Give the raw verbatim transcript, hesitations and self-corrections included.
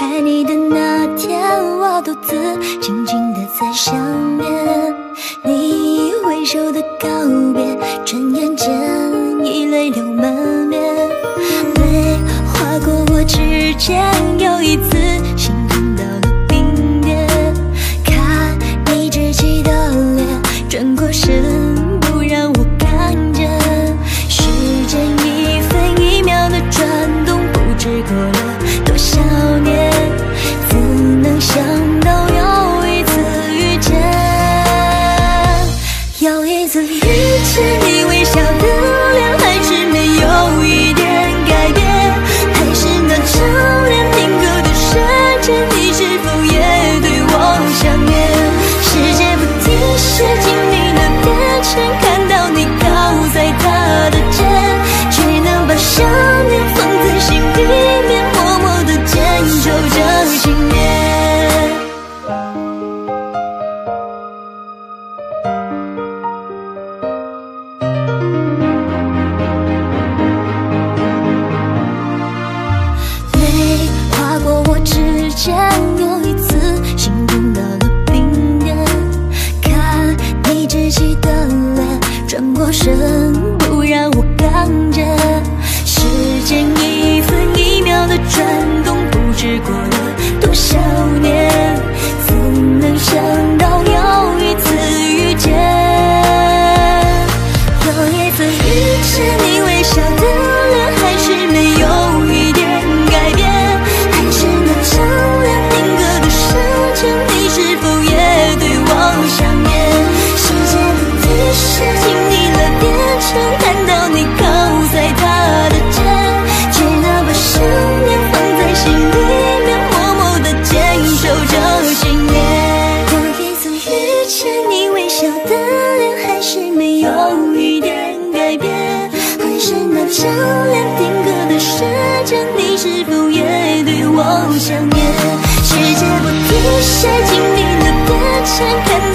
爱你的那天，我独自静静地在想念你挥手的告别，转眼间已泪流满面。泪划过我指尖，又一次心痛到了冰点。看你稚气的脸，转过身不让我看见。时间一分一秒的转动，不知过了多少年，怎能想到又一次遇见，又一次遇见你微笑的脸，还是没有一点改变，还是那唱恋听歌的瞬间，你是否也对我想念？世界不停写进你的变迁，看到你靠在他的肩，却能把想念放在心里面，默默地坚守着信念。泪划过我指尖，又一次心痛到了冰点。看你稚气的脸，转过身不让我看见。时间一分一秒的转动，不知过了多少年，怎能想到又一次遇见，又一次遇见你微笑的脸，还是没有一点改变，还是那唱恋听歌的瞬间，你是否也对我想念？世界不停写进你的变迁，看到你靠在他的肩，却能把想念放在心里面，默默地坚守着信念。又一次遇见你微笑的脸，还是没有一点改变，还是那唱恋听歌的瞬间，你是否也对我想念？世界不停写进你的变迁，看